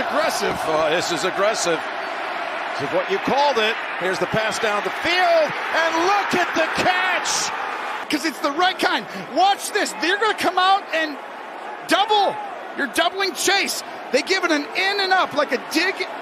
aggressive. Oh, this is aggressive. This is what you called it. Here's the pass down the field, and look at the catch! Because it's the right kind. Watch this. They're going to come out and double. You're doubling Chase. They give it an in and up, like a dig